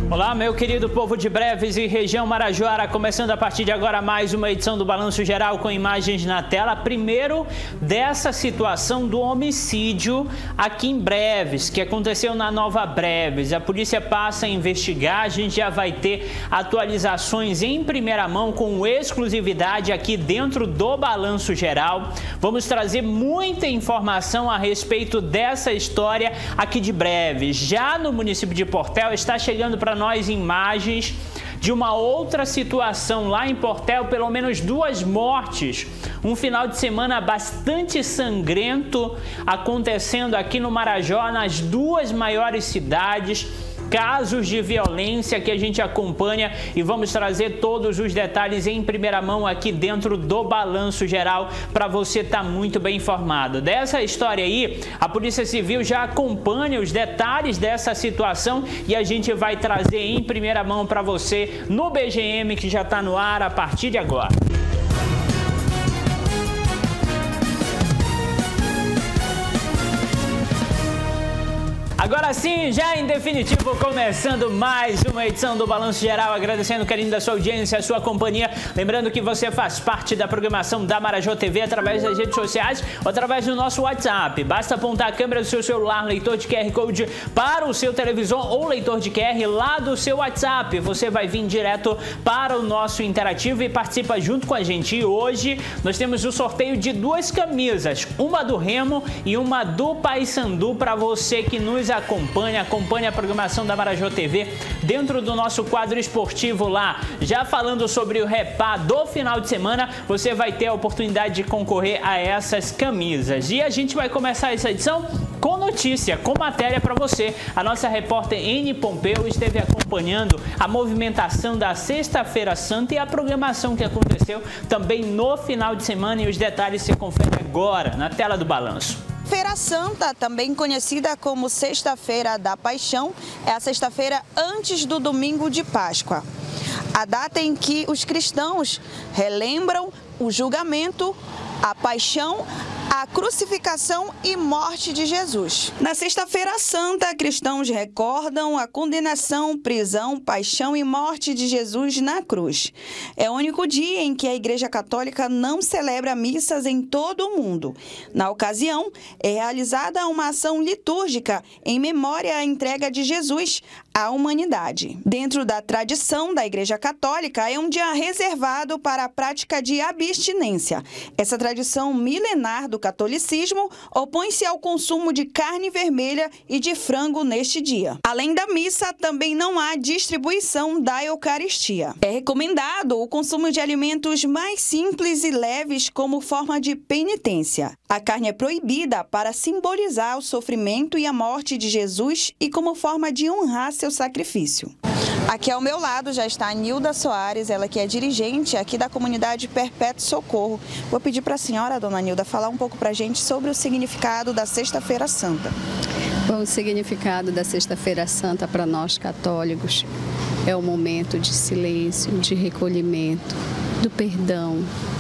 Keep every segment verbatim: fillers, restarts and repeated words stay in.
Olá, meu querido povo de Breves e região Marajoara, começando a partir de agora mais uma edição do Balanço Geral com imagens na tela. Primeiro, dessa situação do homicídio aqui em Breves, que aconteceu na Nova Breves. A polícia passa a investigar, a gente já vai ter atualizações em primeira mão com exclusividade aqui dentro do Balanço Geral. Vamos trazer muita informação a respeito dessa história aqui de Breves. Já no município de Portel está chegando para nós imagens de uma outra situação lá em Portel, pelo menos duas mortes. Um final de semana bastante sangrento acontecendo aqui no Marajó, nas duas maiores cidades. Casos de violência que a gente acompanha e vamos trazer todos os detalhes em primeira mão aqui dentro do Balanço Geral para você estar muito bem informado. Dessa história aí, a Polícia Civil já acompanha os detalhes dessa situação e a gente vai trazer em primeira mão para você no B G M, que já está no ar a partir de agora. Agora sim, já em definitivo, começando mais uma edição do Balanço Geral, agradecendo o carinho da sua audiência, a sua companhia. Lembrando que você faz parte da programação da Marajó T V através das redes sociais ou através do nosso WhatsApp. Basta apontar a câmera do seu celular, leitor de Q R Code para o seu televisor ou leitor de Q R lá do seu WhatsApp. Você vai vir direto para o nosso interativo e participa junto com a gente. E hoje nós temos o sorteio de duas camisas, uma do Remo e uma do Paysandu, para você que nos acompanha, acompanha a programação da Marajó T V dentro do nosso quadro esportivo lá. Já falando sobre o Repá do final de semana, você vai ter a oportunidade de concorrer a essas camisas. E a gente vai começar essa edição com notícia, com matéria para você. A nossa repórter N Pompeu esteve acompanhando a movimentação da Sexta-feira Santa e a programação que aconteceu também no final de semana, e os detalhes se conferem agora na tela do Balanço. Feira Santa, também conhecida como Sexta-feira da Paixão, é a sexta-feira antes do domingo de Páscoa. A data em que os cristãos relembram o julgamento, a paixão, a crucificação e morte de Jesus. Na Sexta-feira Santa, cristãos recordam a condenação, prisão, paixão e morte de Jesus na cruz. É o único dia em que a Igreja Católica não celebra missas em todo o mundo. Na ocasião, é realizada uma ação litúrgica em memória à entrega de Jesus à humanidade. Dentro da tradição da Igreja Católica, é um dia reservado para a prática de abstinência. Essa tradição milenar do catolicismo opõe-se ao consumo de carne vermelha e de frango neste dia. Além da missa, também não há distribuição da Eucaristia. É recomendado o consumo de alimentos mais simples e leves como forma de penitência. A carne é proibida para simbolizar o sofrimento e a morte de Jesus e como forma de honrar seu sacrifício. Aqui ao meu lado já está a Nilda Soares, ela que é dirigente aqui da comunidade Perpétuo Socorro. Vou pedir para a senhora, dona Nilda, falar um pouco para a gente sobre o significado da Sexta-feira Santa. Bom, o significado da Sexta-feira Santa para nós católicos é o momento de silêncio, de recolhimento, do perdão,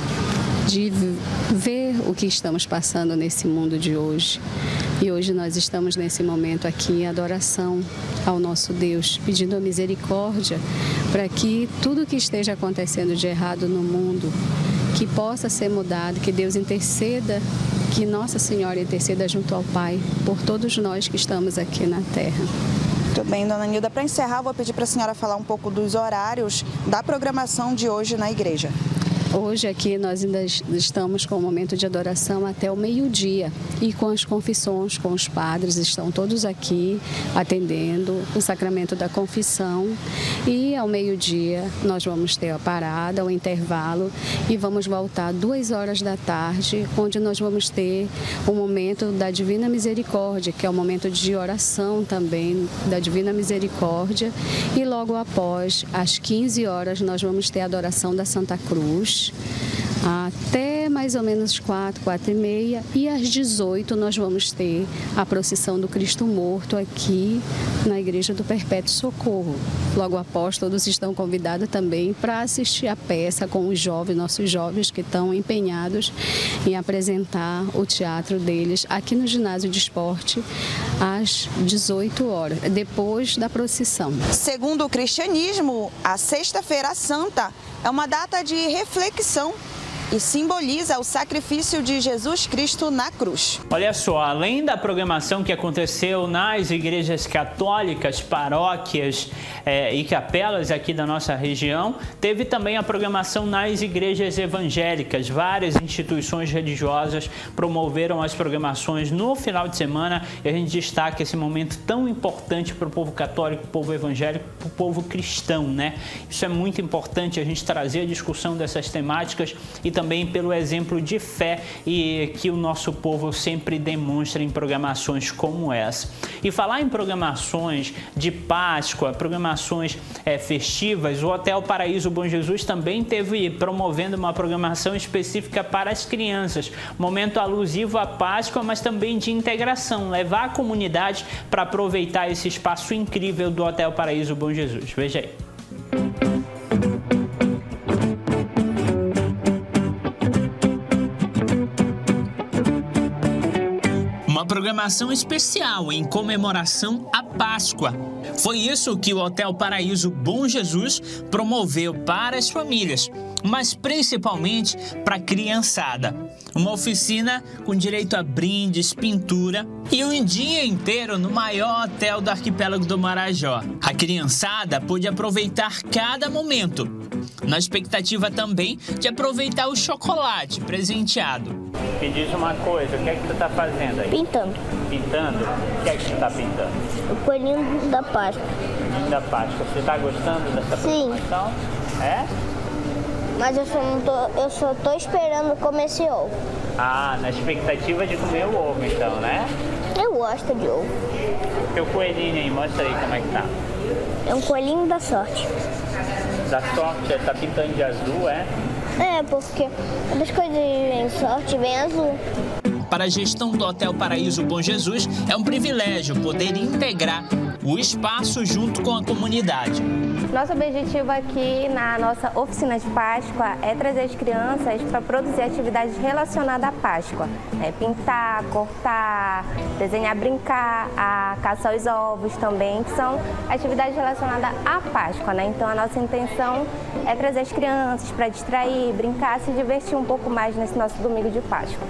de ver o que estamos passando nesse mundo de hoje. E hoje nós estamos nesse momento aqui em adoração ao nosso Deus, pedindo a misericórdia para que tudo que esteja acontecendo de errado no mundo, que possa ser mudado, que Deus interceda, que Nossa Senhora interceda junto ao Pai por todos nós que estamos aqui na Terra. Muito bem, dona Nilda. Para encerrar, vou pedir para a senhora falar um pouco dos horários da programação de hoje na igreja. Hoje aqui nós ainda estamos com o momento de adoração até o meio-dia e com as confissões, com os padres, estão todos aqui atendendo o sacramento da confissão, e ao meio-dia nós vamos ter a parada, o intervalo, e vamos voltar duas horas da tarde, onde nós vamos ter o momento da Divina Misericórdia, que é o momento de oração também da Divina Misericórdia, e logo após, às quinze horas, nós vamos ter a adoração da Santa Cruz, até mais mais ou menos quatro, quatro e meia, e às dezoito nós vamos ter a procissão do Cristo Morto aqui na Igreja do Perpétuo Socorro. Logo após, todos estão convidados também para assistir a peça com os jovens, nossos jovens que estão empenhados em apresentar o teatro deles aqui no Ginásio de Esporte às dezoito horas, depois da procissão. Segundo o cristianismo, a Sexta-feira Santa é uma data de reflexão e simboliza o sacrifício de Jesus Cristo na cruz. Olha só, além da programação que aconteceu nas igrejas católicas, paróquias eh, e capelas aqui da nossa região, teve também a programação nas igrejas evangélicas. Várias instituições religiosas promoveram as programações no final de semana e a gente destaca esse momento tão importante para o povo católico, para o povo evangélico, para o povo cristão, né? Isso é muito importante, a gente trazer a discussão dessas temáticas e também pelo exemplo de fé e que o nosso povo sempre demonstra em programações como essa. E falar em programações de Páscoa, programações é, festivas, o Hotel Paraíso Bom Jesus também teve promovendo uma programação específica para as crianças. Momento alusivo à Páscoa, mas também de integração, levar a comunidade para aproveitar esse espaço incrível do Hotel Paraíso Bom Jesus. Veja aí. Uma programação especial em comemoração à Páscoa. Foi isso que o Hotel Paraíso Bom Jesus promoveu para as famílias, mas principalmente para a criançada. Uma oficina com direito a brindes, pintura e um dia inteiro no maior hotel do arquipélago do Marajó. A criançada pôde aproveitar cada momento, na expectativa também de aproveitar o chocolate presenteado. Me diz uma coisa, o que é que tu tá fazendo aí? Pintando. Pintando? O que é que tu tá pintando? O coelhinho da Páscoa. O coelhinho da Páscoa. Você tá gostando dessa programação? Sim. É? Mas eu só, não tô, eu só tô esperando comer esse ovo. Ah, na expectativa de comer o ovo então, né? Eu gosto de ovo. Teu coelhinho aí, mostra aí como é que tá. É um coelhinho da sorte. Da sorte? Você tá pintando de azul, é? É, porque quando as coisas vêm sorte, vem azul. Para a gestão do Hotel Paraíso Bom Jesus, é um privilégio poder integrar o espaço junto com a comunidade. Nosso objetivo aqui na nossa oficina de Páscoa é trazer as crianças para produzir atividades relacionadas à Páscoa. É pintar, cortar, desenhar, brincar, a caça aos ovos também, que são atividades relacionadas à Páscoa, né? Então a nossa intenção é trazer as crianças para distrair, brincar, se divertir um pouco mais nesse nosso domingo de Páscoa.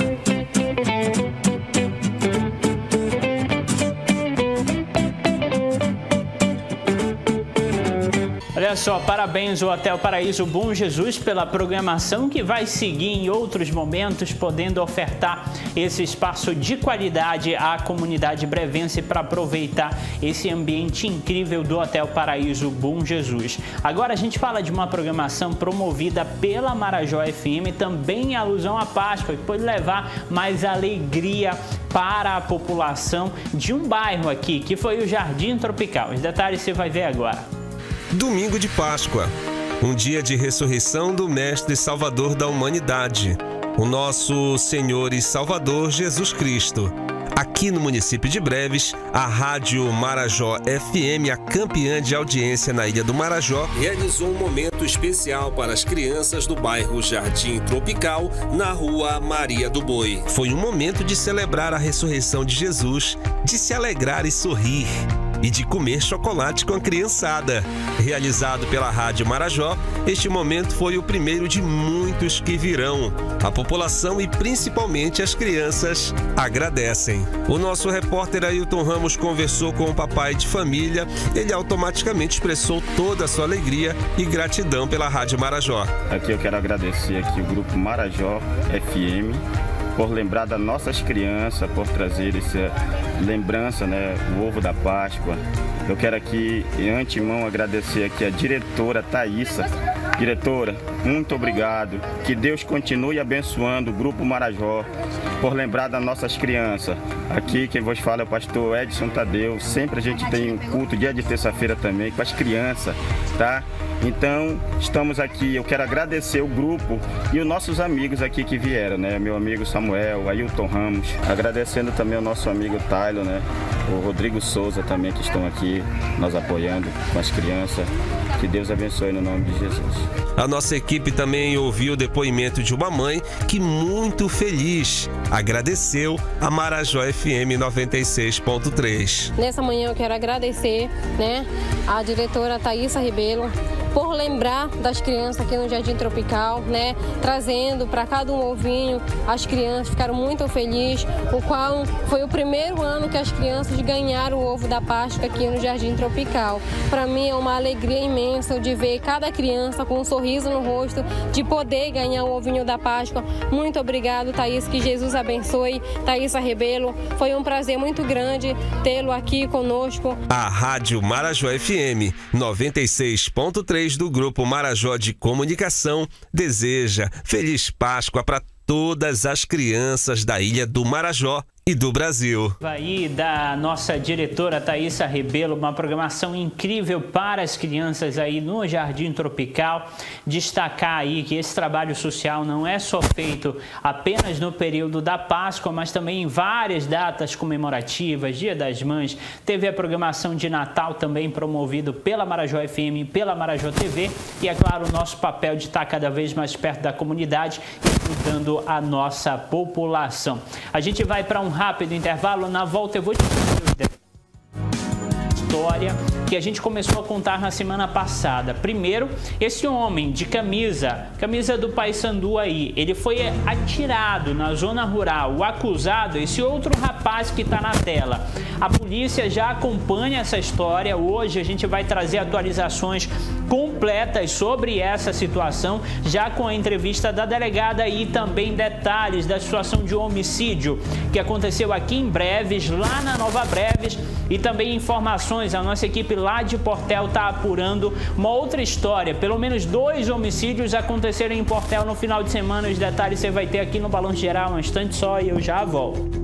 Olha só, parabéns ao Hotel Paraíso Bom Jesus pela programação que vai seguir em outros momentos, podendo ofertar esse espaço de qualidade à comunidade brevense para aproveitar esse ambiente incrível do Hotel Paraíso Bom Jesus. Agora a gente fala de uma programação promovida pela Marajó F M, também em alusão à Páscoa, que pode levar mais alegria para a população de um bairro aqui, que foi o Jardim Tropical. Os detalhes você vai ver agora. Domingo de Páscoa, um dia de ressurreição do Mestre Salvador da humanidade, o nosso Senhor e Salvador Jesus Cristo. Aqui no município de Breves, a Rádio Marajó F M, a campeã de audiência na Ilha do Marajó, realizou um momento especial para as crianças do bairro Jardim Tropical, na rua Maria do Boi. Foi um momento de celebrar a ressurreição de Jesus, de se alegrar e sorrir, e de comer chocolate com a criançada. Realizado pela Rádio Marajó, este momento foi o primeiro de muitos que virão. A população e principalmente as crianças agradecem. O nosso repórter Ailton Ramos conversou com o papai de família. Ele automaticamente expressou toda a sua alegria e gratidão pela Rádio Marajó. Aqui eu quero agradecer aqui o grupo Marajó F M por lembrar das nossas crianças, por trazer essa lembrança, né, o ovo da Páscoa. Eu quero aqui, em antemão, agradecer aqui a diretora Thaísa. Diretora, muito obrigado. Que Deus continue abençoando o Grupo Marajó, por lembrar das nossas crianças. Aqui quem vos fala é o pastor Edson Tadeu. Sempre a gente tem um culto dia de terça-feira também com as crianças, tá? Então, estamos aqui, eu quero agradecer o grupo e os nossos amigos aqui que vieram, né? Meu amigo Samuel, Ailton Ramos, agradecendo também ao nosso amigo Tyler, né? O Rodrigo Souza também, que estão aqui nos apoiando com as crianças. Que Deus abençoe no nome de Jesus. A nossa equipe também ouviu o depoimento de uma mãe que, muito feliz, agradeceu a Marajó F M noventa e seis ponto três. Nessa manhã eu quero agradecer, né, a diretora Thaísa Ribeiro por lembrar das crianças aqui no Jardim Tropical, né, trazendo para cada um ovinho. As crianças ficaram muito felizes, o qual foi o primeiro ano que as crianças ganharam o ovo da Páscoa aqui no Jardim Tropical. Para mim é uma alegria imensa de ver cada criança com um sorriso no rosto, de poder ganhar o ovinho da Páscoa. Muito obrigado, Thaís, que Jesus abençoe. Thaísa Rebelo, foi um prazer muito grande tê-lo aqui conosco. A Rádio Marajó F M noventa e seis ponto três do Grupo Marajó de Comunicação deseja Feliz Páscoa para todas as crianças da Ilha do Marajó e do Brasil. Aí da nossa diretora Thaísa Rebelo, uma programação incrível para as crianças aí no Jardim Tropical. Destacar aí que esse trabalho social não é só feito apenas no período da Páscoa, mas também em várias datas comemorativas, Dia das Mães. Teve a programação de Natal também promovido pela Marajó F M e pela Marajó T V. E é claro, o nosso papel de estar cada vez mais perto da comunidade e ajudando a nossa população. A gente vai para um rápido intervalo. Na volta eu vou te dizer a história que a gente começou a contar na semana passada. Primeiro, esse homem de camisa, camisa do Paysandu aí, ele foi atirado na zona rural. O acusado, esse outro rapaz que está na tela. A polícia já acompanha essa história. Hoje a gente vai trazer atualizações completas sobre essa situação, já com a entrevista da delegada e também detalhes da situação de homicídio que aconteceu aqui em Breves, lá na Nova Breves, e também informações. A nossa equipe lá de Portel está apurando uma outra história. Pelo menos dois homicídios aconteceram em Portel no final de semana. Os detalhes você vai ter aqui no Balanço Geral. Um instante só e eu já volto.